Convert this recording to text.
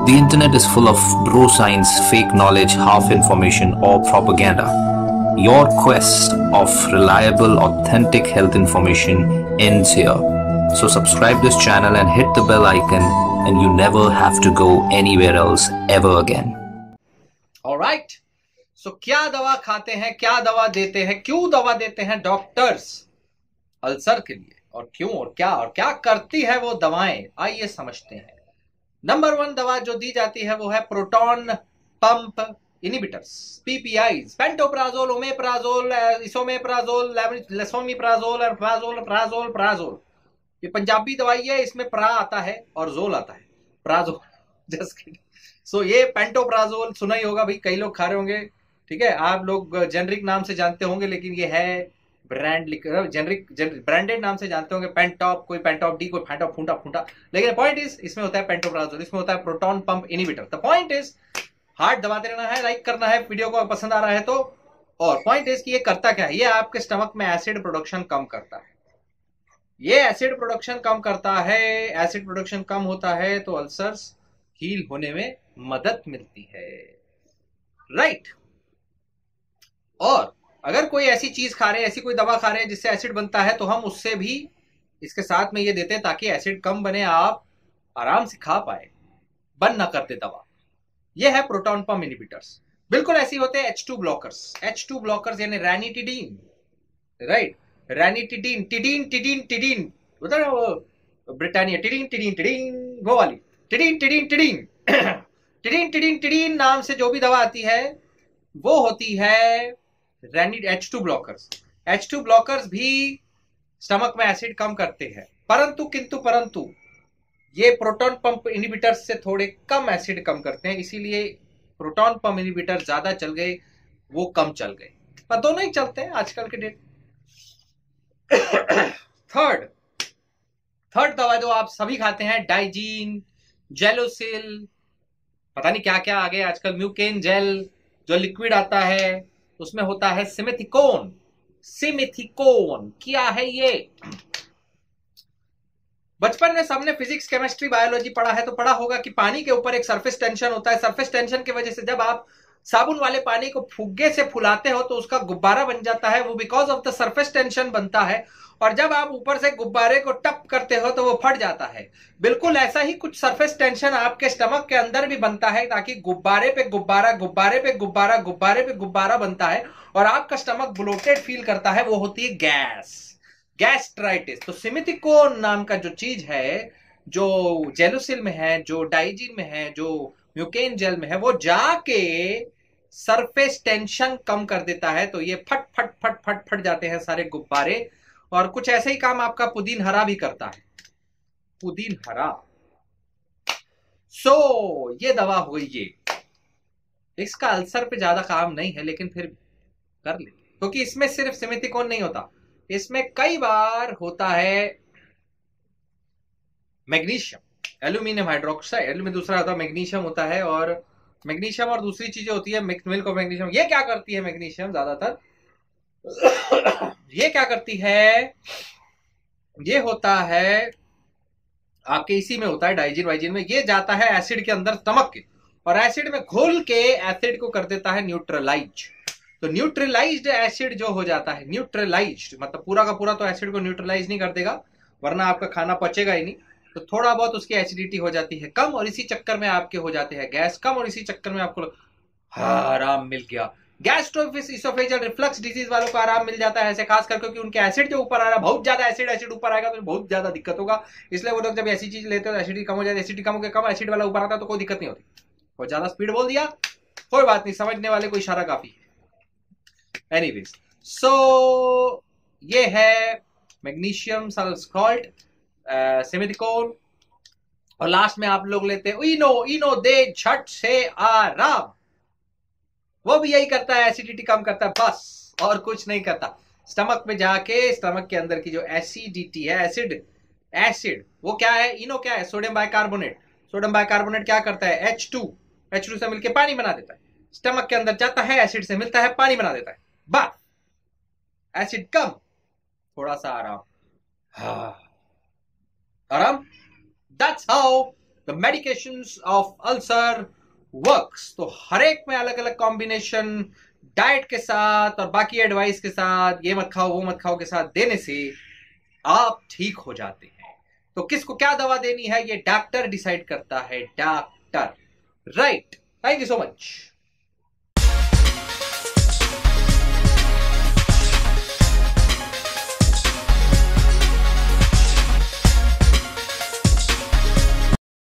The internet is full of bro science, fake knowledge, half information, or propaganda. Your quest of reliable, authentic health information ends here. So subscribe this channel and hit the bell icon, and you never have to go anywhere else ever again. Alright. So क्या दवा खाते हैं, क्या दवा देते हैं, क्यों दवा देते हैं डॉक्टर्स अल्सर के लिए, और क्यों और क्या करती है वो दवाएं, आइए समझते हैं। नंबर 1 दवा जो दी जाती है वो है proton pump inhibitors, PPIs, pantoprazole, omeprazole, esomeprazole, lesomiprazole, prazole. ये पंजाबी दवाई है, इसमें प्रा आता है और जोल आता है, प्राजोल। जस्ट सो ये पेंटोप्राजोल सुना ही होगा भाई, कई लोग खा रहे होंगे, ठीक है। आप लोग जेनरिक नाम से जानते होंगे, लेकिन ये है ब्रांड जेनरिक ब्रांडेड नाम से जानते होंगे, पेंटॉप, कोई पेंटॉप डी, कोई पेंटॉप फूंटा। लेकिन पॉइंट इज इसमें होता है पेंटोप्राजोल, इसमें होता है proton pump inhibitor. The point is heart दबाते रहना है, लाइक करना है, वीडियो को पसंद आ रहा है तो। और पॉइंट इज कि ये करता क्या है, ये आपके स्टमक में एसिड प्रोडक्शन कम करता है। ये एसिड प्रोडक्शन कम करता है, एसिड प्रोडक्शन कम होता है तो अल्सर्स हील होने में मदद मिलती है, राइट। और अगर कोई ऐसी चीज खा रहे हैं, ऐसी कोई दवा खा रहे हैं जिससे एसिड बनता है, तो हम उससे भी इसके साथ में ये देते हैं ताकि एसिड कम बने, आप आराम से खा पाए, बंद ना करते दवा। ये है प्रोटॉन पंप इनिबिटर्स। बिल्कुल ऐसे होते हैं H2 ब्लॉकर्स। H2 ब्लॉकर्स यानी रैनिटिडीन, राइट। रैनिटिडीन, टिडीन होता है वो ब्रिटानिया, टिडीन वो वाली टिडीन नाम से जो भी दवा आती है वो होती है H2 ब्लॉकर्स। H2 ब्लॉकर्स भी स्टमक में एसिड कम करते हैं, परंतु ये प्रोटॉन पंप इनिबिटर्स से थोड़े कम एसिड कम करते हैं, इसीलिए प्रोटॉन पंप इनिबिटर ज्यादा चल गए, वो कम चल गए, पर दोनों ही चलते हैं आजकल के डेट। थर्ड दवा जो आप सभी खाते हैं, डाइजीन, जेलोसिल, पता नहीं क्या क्या आ गया आजकल, म्यूकेन जेल जो लिक्विड आता है, उसमें होता है सिमेथिकोन। क्या है ये? बचपन में सबने फिजिक्स, केमिस्ट्री, बायोलॉजी पढ़ा है तो पढ़ा होगा कि पानी के ऊपर एक सरफेस टेंशन होता है। सरफेस टेंशन की वजह से जब आप साबुन वाले पानी को फुग्गे से फुलाते हो तो उसका गुब्बारा बन जाता है, वो because of the surface tension बनता है। और जब आप ऊपर से गुब्बारे को टप करते हो तो वो फट जाता है। बिल्कुल ऐसा ही कुछ सरफेस टेंशन आपके स्टमक के अंदर भी बनता है, ताकि गुब्बारे पे गुब्बारा, गुब्बारे पे गुब्बारा, गुब्बारे पे गुब्बारा बनता है और आपका स्टमक ब्लोटेड फील करता है। वो होती है गैस्ट्राइटिस। तो सिमिथिकोन नाम का जो चीज है, जो जेलुसिल में है, जो डाइजीन में है, जो म्यूकेन जेल में है, वो जाके सरफेस टेंशन कम कर देता है। तो ये फट जाते हैं सारे गुब्बारे। और कुछ ऐसे ही काम आपका पुदीन हरा भी करता है, पुदीन हरा। सो ये दवा हुई ये, इसका अल्सर पे ज्यादा काम नहीं है, लेकिन फिर कर ले, क्योंकि इसमें सिर्फ सिमेथिकोन नहीं होता, इसमें कई बार होता है मैग्नीशियम, एल्यूमिनियम हाइड्रोक्साइड, एल्यूमिनियम दूसरा होता है, मैग्नीशियम होता है, और मैग्नीशियम और दूसरी चीजें होती है, मिक्स मिल्क और मैग्नीशियम। ये क्या करती है मैग्नीशियम ज्यादातर, ये क्या करती है, ये होता है आपके इसी में होता है, डाइजीन वाइजीन में। ये जाता है एसिड के अंदर स्टमक के, और एसिड में घुल के एसिड को कर देता है न्यूट्रलाइज। तो न्यूट्रलाइज्ड एसिड जो हो जाता है, न्यूट्रलाइज्ड मतलब पूरा का पूरा तो एसिड को न्यूट्रलाइज नहीं कर देगा, वरना आपका खाना पचेगा ही नहीं। तो थोड़ा बहुत उसकी एसिडिटी हो जाती है कम, और इसी चक्कर में आपके हो जाते हैं गैस कम, और इसी चक्कर में आपको आराम मिल गया। गैस्ट्रोइसोफेजियल रिफ्लक्स डिजीज वालों को आराम मिल जाता है ऐसे, खास करके क्योंकि उनके एसिड जो ऊपर आ रहा है, बहुत ज्यादा एसिड ऊपर आएगा तो बहुत ज्यादा दिक्कत होगा। इसलिए वो लोग जब ऐसी चीज लेते हो तो एसिडिटी कम हो जाती है, एसिडिटी कम हो गया, कम एसिड वाला ऊपर आता है तो कोई दिक्कत नहीं होती। और ज्यादा स्पीड बोल दिया, कोई बात नहीं, समझने वाले को इशारा काफी है। एनीवेज, सो ये है मैग्नीशियम सल्फाइड, सिमेथिकोन, और लास्ट में आप लोग लेते हैं इनो दे झट से आराम। वो भी यही करता है, एसिडिटी कम करता है, बस और कुछ नहीं करता। स्टमक में जाके स्टमक के अंदर की जो एसिडिटी है, एसिड वो क्या है, इनो क्या है, सोडियम बाइकार्बोनेट। सोडियम बाइकार्बोनेट क्या करता है, H2 से मिलके पानी बना देता है, स्टमक के अंदर जाता है, एसिड से मिलता है, पानी बना देता है, बस एसिड कम, थोड़ा सा आराम, आराम। That's how the medications of ulcer works. तो हर एक में अलग अलग कॉम्बिनेशन डाइट के साथ और बाकी एडवाइस के साथ, ये मत खाओ वो मत खाओ के साथ देने से आप ठीक हो जाते हैं। तो किसको क्या दवा देनी है ये डॉक्टर डिसाइड करता है, doctor. Right, thank you so much.